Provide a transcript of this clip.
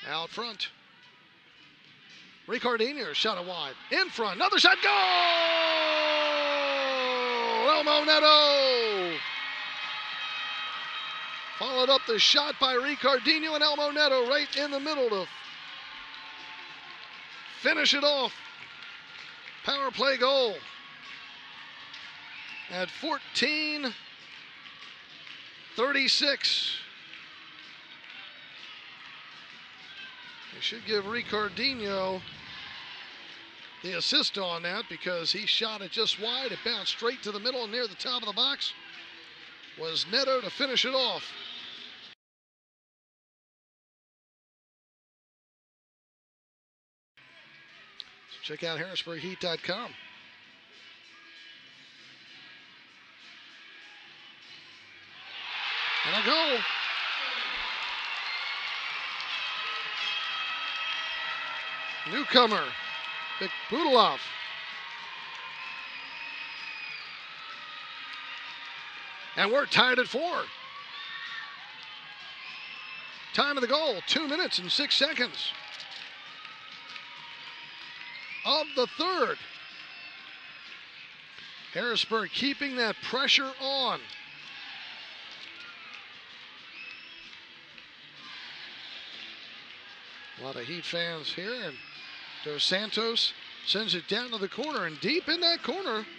Out front. Ricardinho shot it wide. In front. Another shot. Goal! Elmo Neto. Followed up the shot by Ricardinho, and Elmo Neto right in the middle to finish it off. Power play goal. At 14:36. They should give Ricardinho the assist on that because he shot it just wide. It bounced straight to the middle and near the top of the box was Neto to finish it off. So check out HarrisburgHeat.com. And a goal. Newcomer, Vic Budilov. And we're tied at 4. Time of the goal, 2 minutes and 6 seconds. Of the third. Harrisburg keeping that pressure on. A lot of Heat fans here, and Dos Santos sends it down to the corner, and deep in that corner